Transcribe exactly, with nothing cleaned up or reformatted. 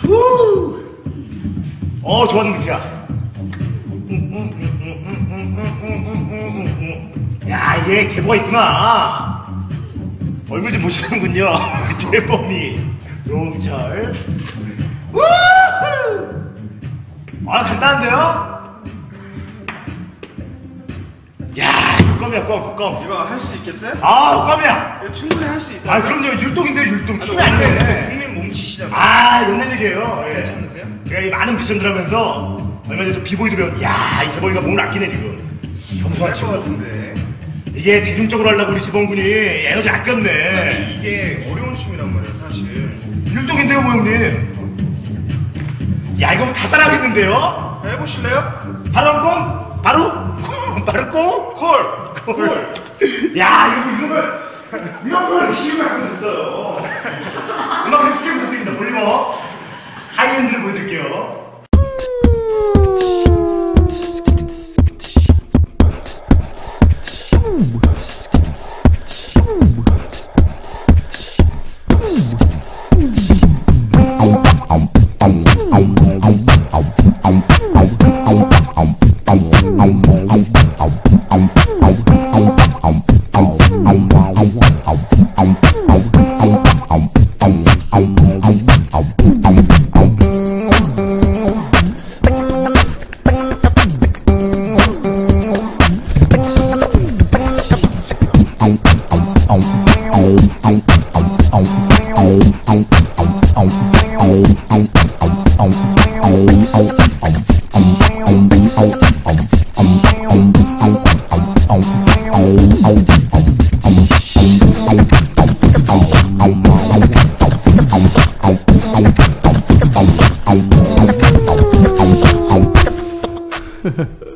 우! 어, 좋았는 듯이야. 야, 이게 계보가 있구나. 얼굴 좀 보시는군요. 대범이. 용철. 우! 아, 간단한데요? 야, 이거 껌이야, 껌, 껌. 이거 할 수 있겠어요? 아, 껌이야. 이거 충분히 할 수 있다. 아, 그럼요. 율동인데요, 율동. 아, 춤이 아니네. 국민 몸치시잖아요. 아, 옛날 얘기예요. 예. 괜찮으세요? 제가 이 많은 미션들 하면서 얼마 전에 또 비보이 들으면 야, 이 재범이가 몸을 아끼네 지금. 할것 겸손하지. 같은데. 이게 대중적으로 하려고 우리 재범군이 에너지 아니, 아꼈네. 이게 어려운 춤이란 말이에요, 사실. 율동인데요, 뭐 형님. 야, 이거 다 따라하겠는데요? 해보실래요? 바로 한 번? 바로? 바로 고? 콜! 콜. 야, 이거 이런 걸, 이런 걸 쉬운 걸 하고 있었어요. 음악 좀 크게 부탁드립니다. 볼리버. 하이엔드를 보여드릴게요. Ha ha.